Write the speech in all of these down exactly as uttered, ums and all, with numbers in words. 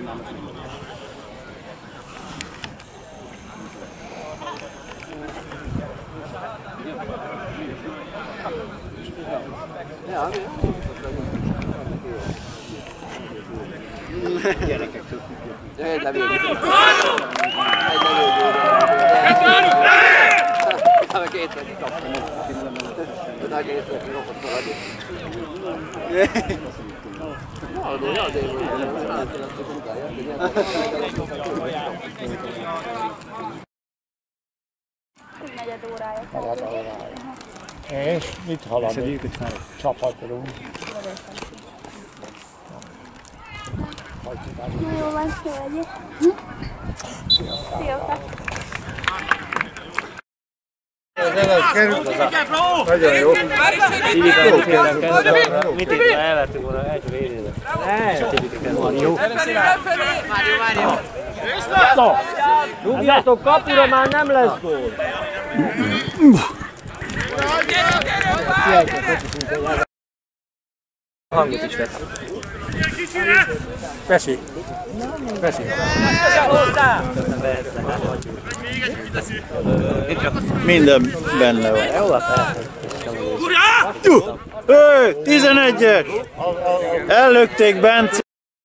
Gyerekektől függő. Egy levélő. Egy levélő. Utána két neki kaptam. Utána két neki rokott maradni. Adé, adé, negyed órája. És mit haladunk? Csapatunk. Jó van, szörnyű. Sziasztok! Nagyon jó. Mit itt elvertünk volna egy végére? Nem. Jó. No, rúgjátok kapura, már nem lesz gól. Hangot is vett. Pesi. Pesi. Minden benne van. Jó, hát Ő, tizenegyes! Ellökték Bence!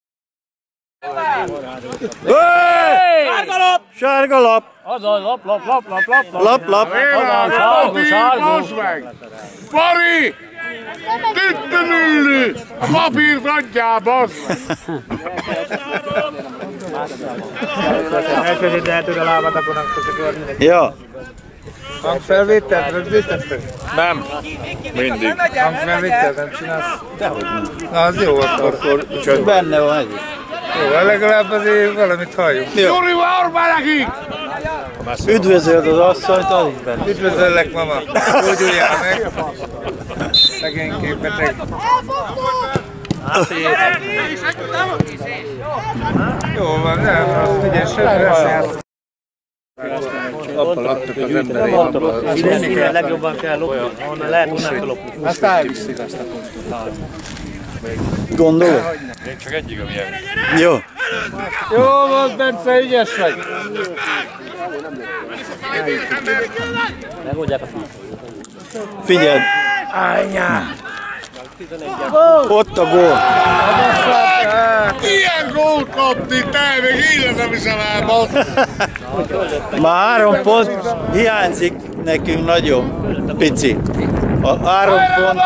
Sárga lap! Sárga lap! Az a lap, lap, lap, lap, lap, Lap, lap! Sárga, sárga! Bari! Tüttönülni! A papírt adjál, bassz! Elkezdett el tőle a lábat, akkor nem tudok jönni. Ja. Hangfelvételt, rögzített fel? Nem. Mindig. Hangfelvételt nem csinálsz? Dehogy nem. Na az jó, akkor, akkor Csak benne van egy. jó, legalább azért valamit halljunk. Gyuri, vár be nekik! Üdvözöld az asszonyt, alig benne. Üdvözöllek, mama! Gyógyuljál meg! Szegénykép beteg. Jó van, nem, azt ügyesen beszélt. Appal adtak az embereit. Innen legjobban kell lopni, ahonnan lehet, onnan kell lopni. Azt elviszik azt a pontot. Gondolod? Még csak egyik, ami jön. Jó. Jó volt, Bence, ügyes vagy! Megoldják a fűt. Figyeld! Ányá! Ott a gól! Ilyen gólt kapni, te még így nem hiszem el, bassz! Már három pont hiányzik nekünk nagyon pici. A három pont...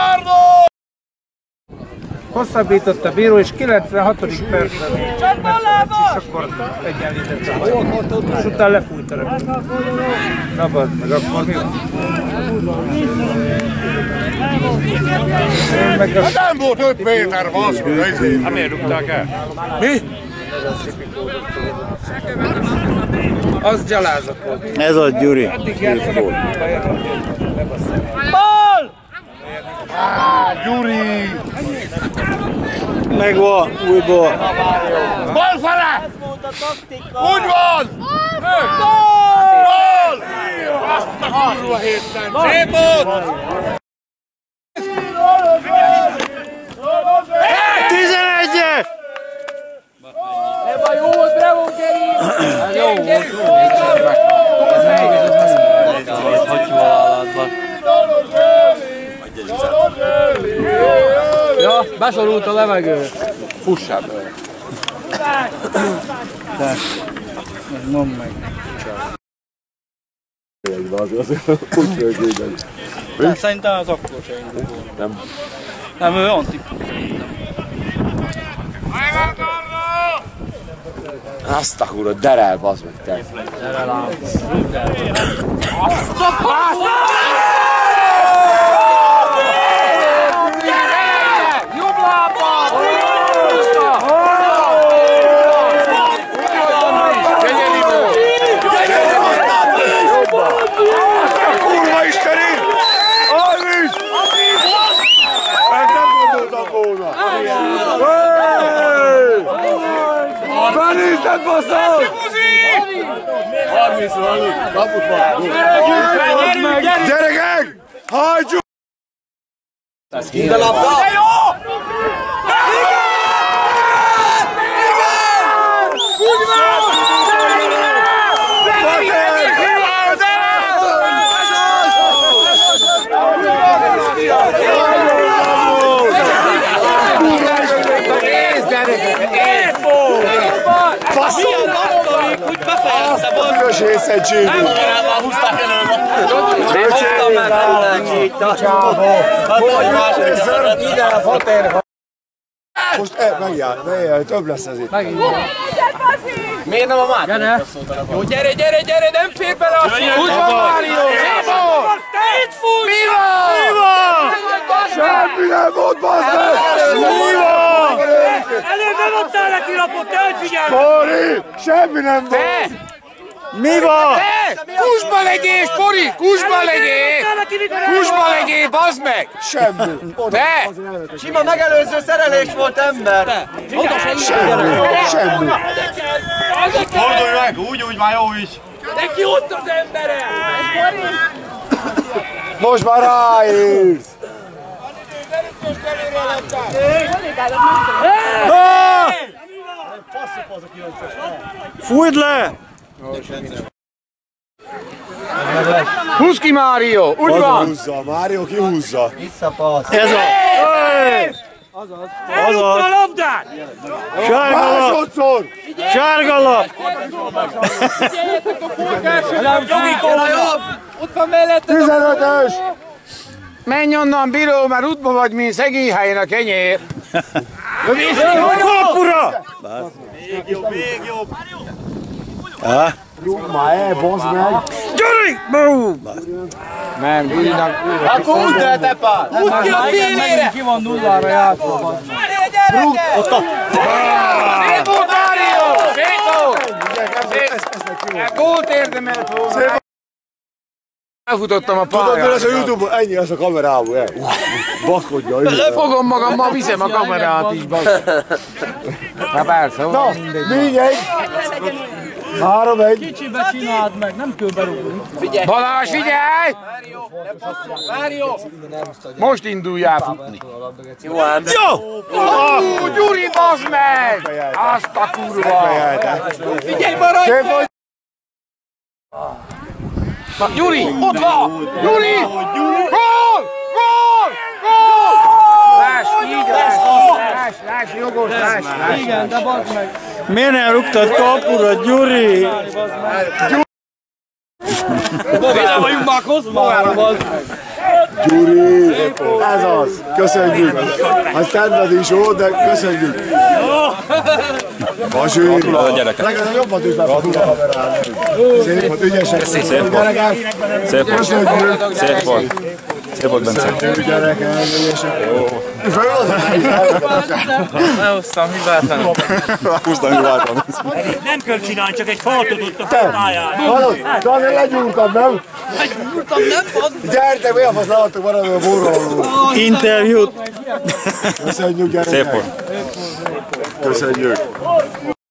Hosszabbított a bíró, és kilencvenhatodik percben és akkor egyenlített a hajó. És utána lefújt a röpült. Na bazd meg, akkor mi van? Hát nem volt öt méter, bassz! Hát miért rúgták el? Mi? Az gyalázat volt. Ez a Gyuri. Ball! Gyuri! Megvan, újból. Bal fele! Úgy van! Ball! Gól! Azt a kurva héten! Szép volt! tizenegyes! Ebben jó volt, bravo, Geri! Jó volt, jó volt. Hagyjuk a alatban. Ja, beszorult a levegő. Fussál be. Mondd meg. Szerintem az akkor se indul. Nem. Nem, ő olyan típus szerintem. Azt a kurva, derel, bazd meg te! Derel ám. Kurva isteni! Alvis! Ezt nem gondoltam volna! Benézted, basszol! harminc van, kaput van! Gyerekek! Hajtsuk! Mind a labda! sész egy csíkot. Nem húzták előbb. Nem húztam már előbb. Most e, megjár, megjár, több lesz ezért. Miért nem a mát? Gyere! Jó, gyere, gyere, gyere, nem fér bele a sor! Úgy van, Mário! Mi van? Itt fut! Mi van? Mi van? Semmi nem volt, bazd meg! Mi van? Előbb nem adtál neki lapot, te hogy figyelj! Pori! Semmi nem volt! Mi van? Kusba legyél, Pori! Kusba legyél! Kusba legyél, bazd meg! Semmi! Te! Sima megelőző szerelés volt, ember! Semmi! Semmi! Fordulj meg, úgy, úgy már jó is. Neki ott az embere! Most már ráérsz! Fújd le! Húzz ki, Mário! Úgy van! Húzza, Mário kihúzza! Ez a... Elrúgta a labdát! Sárga lap! Másodszor! Sárga lap! Ott van mellette! tizenötös! Menj onnan, bíró, már útba vagy, mint szegény helyen a kenyér! Kapura! Még jobb, még jobb! Rúg már el, bazd meg! Gyuri! Nem, Gyurinak... Akkor húzd el, te pár! Húzd ki a szélére! Ki van nullára játszva, bazd meg. Rúg! Ott a... Szép volt, Mário! Szép volt! Gólt érdemelt volna! Elfutottam a Tudod, mi lesz a pályán. YouTube-on? Ennyi lesz a kamerában, el. Baszkodja, Lefogom magam, ma viszem a kamerát is, basz. Na persze, na, négy egy. Három egy. Kicsibe csináld meg, nem kell berúgni. Balázs, figyelj! Mário! Most induljál futni. Jó ám! Jó! Ó, Gyuri, bazd meg! Azt a kurva! Figyelj, maradj! Szép vagy. Na, Gyuri, ott van! Gyuri! Gól! Gól! Gól! Láss, így láss, láss, láss, jogos, láss, láss. Igen, de bazd meg. Miért nem rúgtad kapura, Gyuri? Bogára vagyunk már Kozmára, bazd meg! Gyuri, ez az. Köszönjük. Az tenned is jó, de köszönjük. Basi, legalább jobban tudsz már a kamerán. Szép volt, ügyesek. Szép volt. Szép volt. Köszönjük. Szép volt. Szép volt, Bence. Köszönjük, gyerekek, ügyesek. Elhoztam hibátlanul. Húztam hibátlan. Nem kell csinálni, csak egy faltot ott a pályán. Hallod? De azért legyúrtam, nem? Legyúrtam, nem? Gyertek, mi a fasz láttok maradni a borról? Interjút. Köszönjük, gyerekek. Szép volt. Köszönjük.